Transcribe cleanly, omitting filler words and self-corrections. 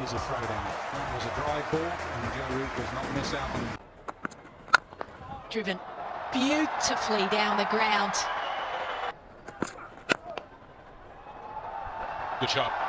is a throwdown. That was a drive ball, and Joe Root does not miss out on. Driven beautifully down the ground. Good shot.